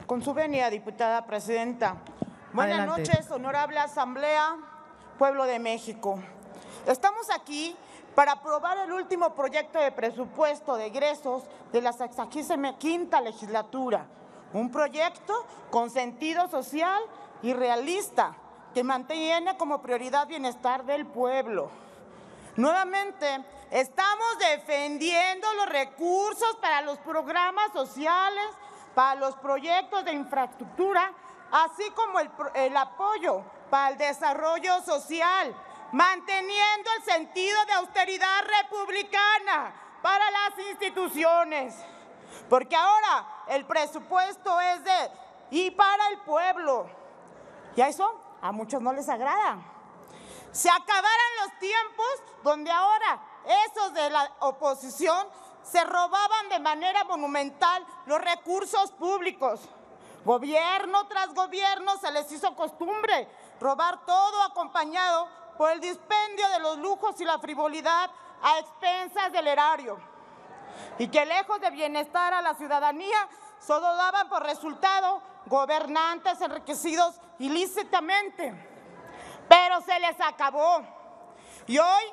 Con su venia, diputada presidenta. Buenas Adelante. noches, honorable Asamblea, Pueblo de México. Estamos aquí para aprobar el último proyecto de presupuesto de egresos de la 65ª legislatura. Un proyecto con sentido social y realista que mantiene como prioridad bienestar del pueblo. Nuevamente, estamos defendiendo los recursos para los programas sociales, para los proyectos de infraestructura, así como el apoyo para el desarrollo social, manteniendo el sentido de austeridad republicana para las instituciones. Porque ahora el presupuesto es de y para el pueblo. Y a eso a muchos no les agrada. Se acabaran los tiempos donde ahora esos de la oposición se robaban de manera monumental los recursos públicos. Gobierno tras gobierno se les hizo costumbre robar todo acompañado por el dispendio de los lujos y la frivolidad a expensas del erario. Y que lejos de bienestar a la ciudadanía, solo daban por resultado gobernantes enriquecidos ilícitamente. Pero se les acabó. Y hoy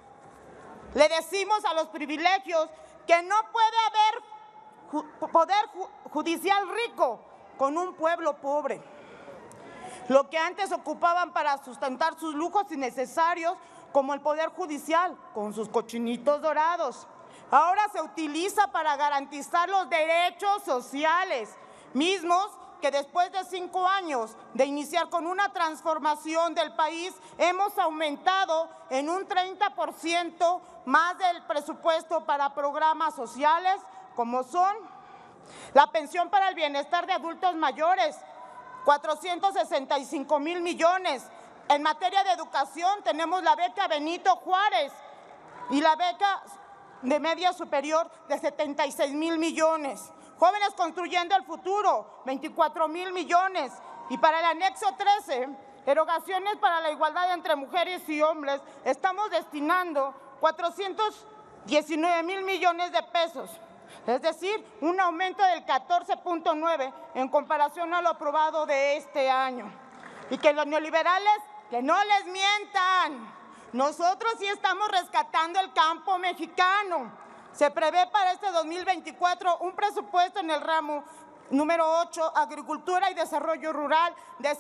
le decimos a los privilegios que no puede haber poder judicial rico con un pueblo pobre. Lo que antes ocupaban para sustentar sus lujos innecesarios, como el poder judicial, con sus cochinitos dorados, ahora se utiliza para garantizar los derechos sociales, mismos que después de 5 años de iniciar con una transformación del país, hemos aumentado en un 30% más del presupuesto para programas sociales, como son la pensión para el bienestar de adultos mayores, 465,000 millones. En materia de educación tenemos la beca Benito Juárez y la beca de media superior de 76,000 millones. Jóvenes construyendo el futuro, 24,000 millones. Y para el anexo 13, erogaciones para la igualdad entre mujeres y hombres, estamos destinando 419,000 millones de pesos. Es decir, un aumento del 14.9 en comparación a lo aprobado de este año. Y que los neoliberales, que no les mientan, nosotros sí estamos rescatando el campo mexicano. Se prevé para este 2024 un presupuesto en el ramo número 8, Agricultura y Desarrollo Rural, de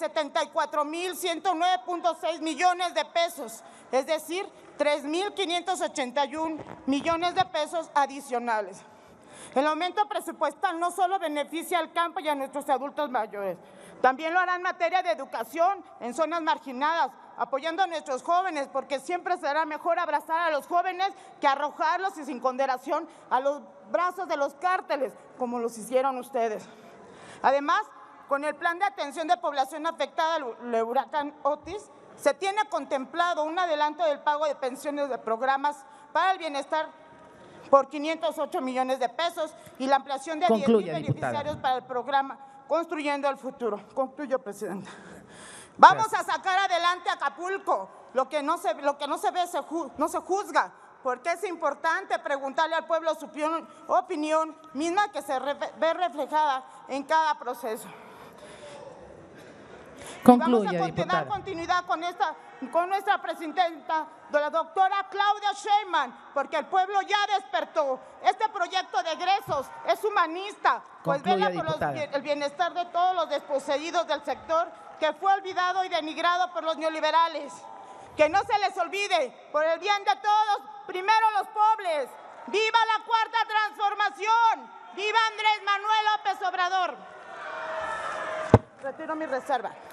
74,109.6 millones de pesos, es decir, 3,581 millones de pesos adicionales. El aumento presupuestal no solo beneficia al campo y a nuestros adultos mayores, también lo hará en materia de educación en zonas marginadas, apoyando a nuestros jóvenes, porque siempre será mejor abrazar a los jóvenes que arrojarlos y sin consideración a los brazos de los cárteles, como los hicieron ustedes. Además, con el plan de atención de población afectada al huracán Otis, se tiene contemplado un adelanto del pago de pensiones de programas para el bienestar por 508 millones de pesos y la ampliación de 10,000 beneficiarios para el programa Construyendo el Futuro. Concluyo, presidenta. Vamos a sacar adelante Acapulco. Lo que no se ve no se juzga, porque es importante preguntarle al pueblo su opinión, misma que se ve reflejada en cada proceso. Concluya, vamos a dar continuidad con nuestra presidenta, la doctora Claudia Sheinbaum, porque el pueblo ya despertó. Este proyecto de egresos es humanista, pues vela por el bienestar de todos los desposeídos del sector que fue olvidado y denigrado por los neoliberales. Que no se les olvide, por el bien de todos, primero los pobres. ¡Viva la Cuarta Transformación! ¡Viva Andrés Manuel López Obrador! Retiro mi reserva.